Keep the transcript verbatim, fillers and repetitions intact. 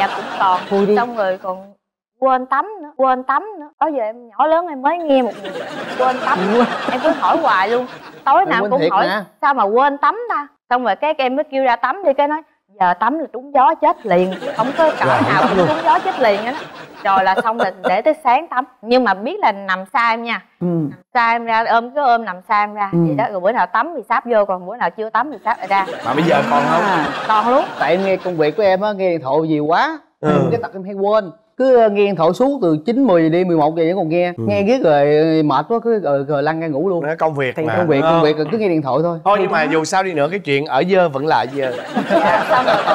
dạ cũng còn. Thôi đi. Xong rồi còn quên tắm nữa, quên tắm nữa. Đó giờ em nhỏ lớn em mới nghe một người quên tắm. Em cứ hỏi hoài luôn, tối Em nào quên cũng thiệt hỏi mà. sao mà quên tắm ta. Xong rồi cái em mới kêu ra tắm đi, cái nói giờ tắm là trúng gió chết liền, không có cỡ nào cũng trúng gió chết liền á. Rồi là xong rồi để tới sáng tắm, nhưng mà biết là nằm xa em nha. Ừ. Nằm xa em ra, ôm cái ôm nằm xa em ra. Ừ. Vậy đó, rồi bữa nào tắm thì sáp vô, còn bữa nào chưa tắm thì sáp lại ra. Mà bây giờ còn không? À, Còn luôn. tại em nghe công việc của em á, nghe điện thoại nhiều quá. Ừ. Cái tật em hay quên. Cứ nghe điện thoại suốt từ chín mười đi mười một giờ vẫn còn nghe. Ừ. Nghe riết rồi mệt quá cứ rồi, rồi lăn ra ngủ luôn. Nó công việc Thì mà. công việc công việc cứ nghe điện thoại thôi. Thôi nhưng mà dù sao đi nữa cái chuyện ở dơ vẫn là dơ. Dạ, xong rồi